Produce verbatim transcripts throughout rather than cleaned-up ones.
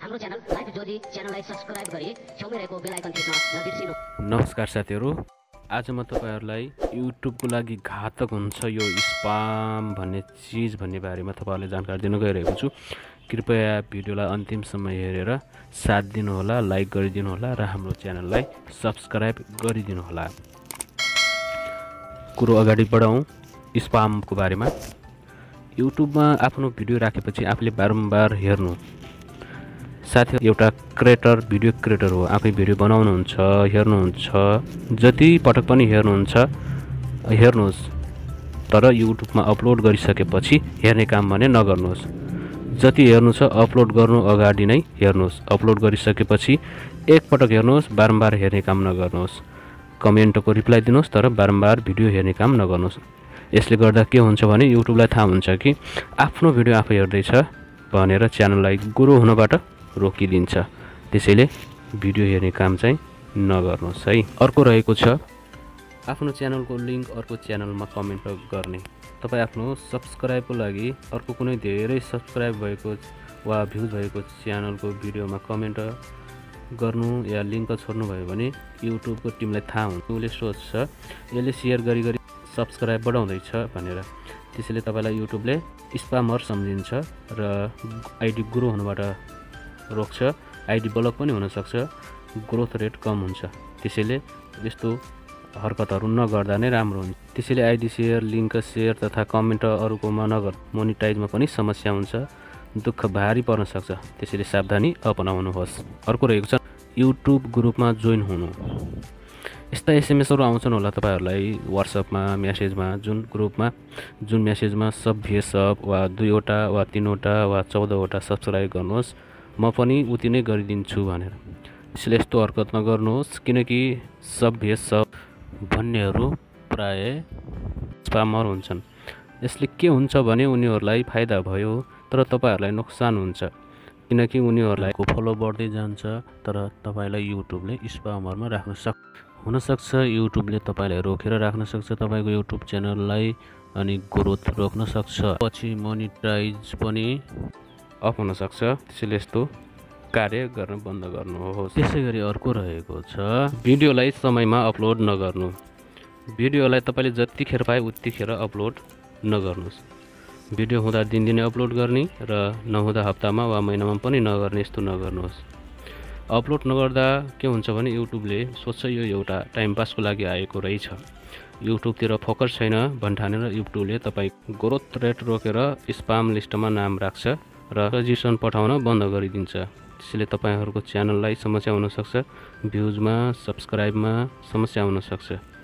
हाम्रो channel life ज्योति च्यानललाई subscribe गरी छेउमै रहेको बेल आइकन थिच्न नबिर्सिनु। नमस्कार साथीहरु, आज म तपाईहरुलाई युट्युबको लागि घातक हुन्छ यो स्पाम भन्ने चीज भन्ने बारेमा तपाईहरुलाई जानकारी दिन गइरहेको छु। कृपया भिडियोलाई अन्तिमसम्म हेरेर साथ दिनु होला, लाइक गरिदिनु होला र हाम्रो च्यानललाई सब्स्क्राइब गरिदिनु होला। कुरो अगाडि बढाउँ स्पामको बारेमा। युट्युबमा आफ्नो भिडियो राखेपछि आफूले बारम्बार हेर्नु। साथै एउटा क्रिएटर भिडियो क्रिएटर हो, आफै भिडियो बनाउनुहुन्छ, हेर्नुहुन्छ, जति पटक पनि हेर्नुहुन्छ हेर्नुहोस्, तर युट्युबमा अपलोड गरिसकेपछि हेर्ने काम भने नगर्नुहोस्। जति हेर्नु छ अपलोड गर्नु अगाडि नै हेर्नुहोस्, अपलोड गरिसकेपछि एक पटक हेर्नुहोस्, बारम्बार हेर्ने काम नगर्नुहोस्। कमेन्टको रिप्लाई दिनुहोस् तर बारम्बार भिडियो हेर्ने काम नगर्नुहोस्। यसले गर्दा के हुन्छ भने युट्युबलाई थाहा हुन्छ कि आफ्नो भिडियो आफै हेर्दैछ भनेर च्यानललाई ग्रो हुनबाट रोकिदिन्छ। त्यसैले भिडियो हेर्ने काम चाहिँ नगर्नुहोस् है। अर्को रहेको छ आफ्नो च्यानलको लिंक अर्को च्यानलमा कमेन्ट गर्ने। तपाई आफ्नो सब्स्क्राइबको लागि अर्को कुनै धेरै सब्स्क्राइब भएको वा भ्युज भएको च्यानलको भिडियोमा कमेन्ट गर्नु या लिंक छोड्नु भयो भने युट्युबको टिमलाई थाहा हुन्छ, उले सोच्छ यसले शेयर गरी गरी सब्स्क्राइब बढाउँदैछ भनेर। त्यसैले तपाईलाई युट्युबले स्पामर सम्झिन्छ र आइडी ग्रो हुनबाट रोक्छ। आइडी ब्लक पनि हुन सक्छ, ग्रोथ रेट कम हुन्छ। त्यसैले यस्तो हरकतहरु नगर्दा नै राम्रो हुन्छ। त्यसैले आइडी शेयर, लिंक शेयर तथा कमेन्ट अरूकोमा नगर, मोनेटाइजमा पनि समस्या हुन्छ, दुःख भारी पर्न सक्छ। त्यसैले सावधानी अपनाउनुहोस्। अर्को रहेको छ युट्युब ग्रुपमा जोइन हुनु। यस्ता एसएमएसहरु आउँछन् होला तपाईहरुलाई व्हाट्सएपमा, मेसेजमा, जुन ग्रुपमा जुन मेसेजमा सभ्य सब वा दुईवटा वा तीनवटा वा चौधवटा सब्स्क्राइब गर्नुहोस्, म पनि उति नै गरिदिन्छु भनेर। त्यसैले यस्तो हरकत नगर्नुहोस्, किनकि सभ्य सब भन्नेहरू प्राय स्पामर हुन्छन्। यसले के हुन्छ भने उनीहरूलाई फाइदा भयो तर तपाईहरुलाई नोक्सान हुन्छ, किनकि उनीहरूलाई फलो बढ्दै जान्छ तर तपाईलाई युट्युबले स्पामरमा राख्न सक्छ। हुन सक्छ युट्युबले तपाईलाई रोकेर राख्न सक्छ, तपाईको युट्युब च्यानललाई, अनि ग्रोथ रोक्न सक्छ, पछि मोनेटाइज पनि अफ हुन सक्छ। त्यसैले यस्तो कार्य गर्न बन्द गर्नुहोस्। त्यसैगरी अर्को रहेको छ भिडियोलाई समयमा अपलोड नगर्नु। भिडियोलाई तपाईले जतिखेर पाए उतिखेर अपलोड नगर्नुहोस्। भिडियो हुँदा दिनदिनै अपलोड गर्ने र नहुँदा हप्तामा वा महिनामा पनि नगर्ने, यस्तो नगर्नुहोस्। अपलोड नगर्दा के हुन्छ भने युट्युबले सोच्छ यो एउटा टाइम पासको लागि आएको रहेछ, युट्युबतिर फोकस छैन भन्ठानेर युट्युबले तपाई ग्रोथ रेट रोकेर स्पाम लिस्टमा नाम राख्छ र सजेसन पठाउन बन्द गरिदिन्छ। त्यसैले तपाईहरुको च्यानललाई समस्या हुन सक्छ, भ्युजमा, सब्स्क्राइबमा समस्या हुन सक्छ।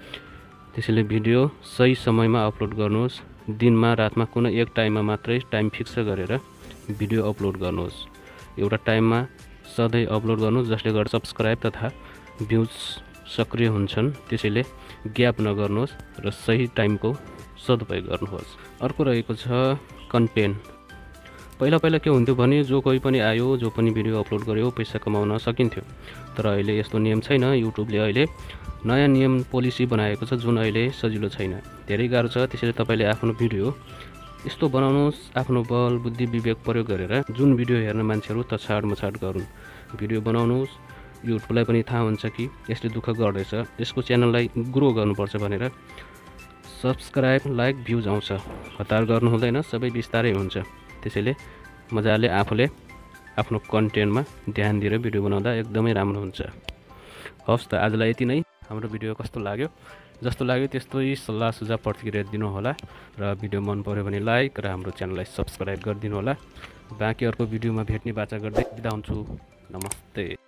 त्यसैले भिडियो सही समयमा अपलोड गर्नुहोस्। दिनमा रातमा कुनै एक टाइममा मात्रै टाइम फिक्स गरेर भिडियो अपलोड गर्नुहोस्। एउटा टाइममा सधैँ अपलोड गर्नुहोस्, जसले गर्दा सब्स्क्राइब तथा भ्युज सक्रिय हुन्छन्। त्यसैले ग्याप नगर्नुहोस् र सही टाइमको सदुपयोग गर्नुहोस्। अर्को रहेको छ कन्टेन्ट। पहिला पहिला के हुन्थ्यो भने जो कोही पनि आयो, जो पनि भिडियो अपलोड गर्यो पैसा कमाउन सकिन्थ्यो, तर अहिले यस्तो नियम छैन। युट्युबले अहिले नयाँ नियम पोलिसी बनाएको छ जुन अहिले सजिलो छैन, धेरै गाह्रो छ। त्यसैले तपाईले आफ्नो भिडियो यस्तो बनाउनुहोस्, आफ्नो बल बुद्धि विवेक प्रयोग गरेर जुन भिडियो हेर्न मान्छेहरू तछाड मछाड गरून्। भिडियो बनाउनुहोस्, युट्युबलाई पनि थाहा हुन्छ कि यसले दुःख गर्दैछ, यसको च्यानललाई ग्रो गर्नुपर्छ भनेर सब्स्क्राइब, लाइक, भ्युज आउँछ। हतार गर्नु हुँदैन, सबै बिस्तारै हुन्छ। त्यसैले मजाले आफूले आफ्नो कन्टेन्टमा ध्यान दिएर भिडियो बनाउँदा एकदमै राम्रो हुन्छ। हवस् त, आजलाई यति नै। हाम्रो भिडियो कस्तो लाग्यो, जस्तो लाग्यो त्यस्तै सल्लाह सुझाव प्रतिक्रिया दिनु होला र भिडियो मन पर्यो भने लाइक र हाम्रो च्यानललाई सब्स्क्राइब गरिदिनु होला। बाँकी अर्को भिडियोमा भेट्ने बाचा गर्दै बिदा हुन्छु। नमस्ते।